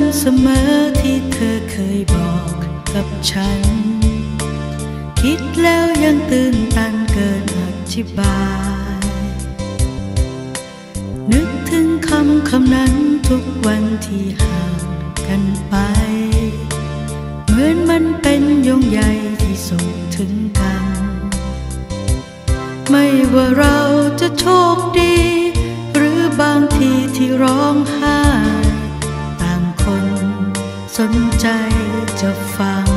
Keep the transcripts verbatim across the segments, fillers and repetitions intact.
ำเสมอที่เธอเคยบอกกับฉันคิดแล้วยังตื่นตันเกินอธิบายนึกถึงคำคำนั้นทุกวันที่ห่างกันไปเหมือนมันเป็นยงใยที่ส่งถึงกันไม่ว่าเราจะโชคดีหรือบางทีที่ร้องไห้ต่างคนสนใจจะฟัง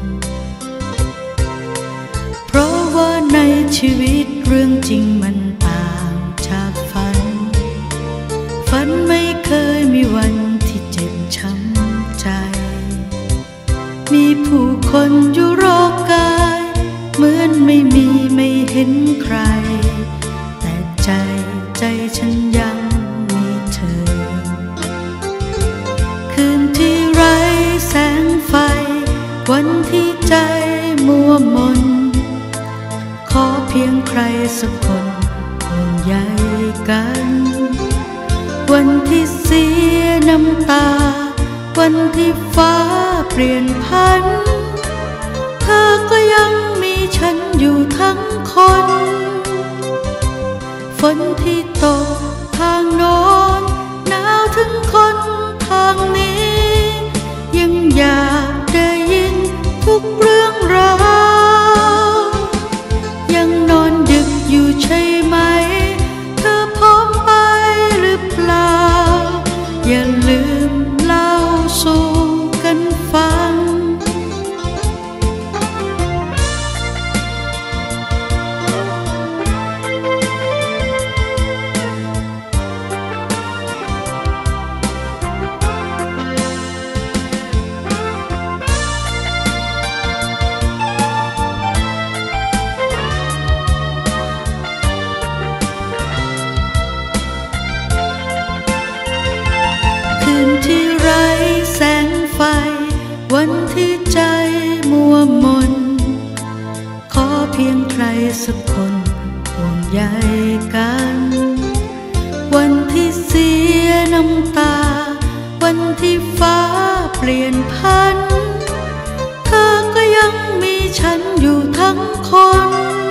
เพราะว่าในชีวิตเรื่องจริงมันต่างจากฝันฝันไม่เคยมีวันที่เจ็บช้ำใจมีผู้คนอยู่รอบกายเหมือนไม่มีไม่เห็นใครแต่ใจใจฉันยังมีเธอคืนที่ไร้แสงไฟวันที่ใจมัวมนขอเพียงใครสักคนห่วงใยกันวันที่เสียน้ำตาวันที่ฟ้าเปลี่ยนพันเธอก็ยังมีฉันอยู่ทั้งคนฝนที่ตกทางโน้นหนาวถึงคนทางนี้ยังอยากได้ยินทุกเรื่องราวยังนอนดึกอยู่ใช่ไหมเธอพร้อมไปหรือเปล่าอย่าลืมเล่าสู่กันฟังที่ไร้แสงไฟวันที่ใจมัวมนขอเพียงใครสักคนห่วงใยกันวันที่เสียน้ำตาวันที่ฟ้าเปลี่ยนพันเธอก็ยังมีฉันอยู่ทั้งคน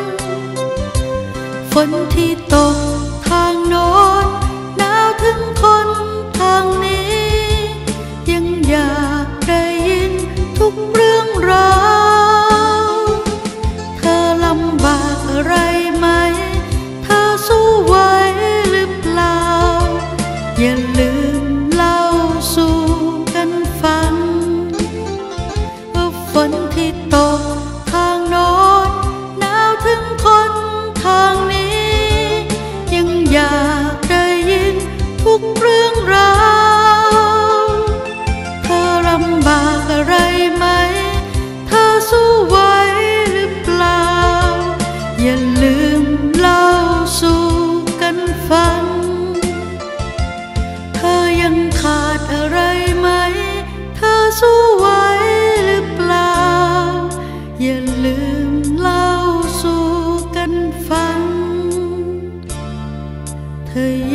ฝนที่ตกทางโน้นหนาวถึงคนทางนี้ยังอยากได้ยินทุกเรื่องราวเธอลำบากอะไรไหมเธอสู้ไหวหรือเปล่าอย่าลืมเล่าสู่กันฟังว่าฝนที่ตกทางโน้นหนาวถึงคนทางนี้ยังอยากได้ยินทุกเรื่องราวลำบากอะไรไหมเธอสู้ไหวหรือเปล่าอย่าลืมเล่าสู่กันฟังเธอยังขาดอะไรไหมเธอสู้ไหวหรือเปล่าอย่าลืมเล่าสู่กันฟังเธอ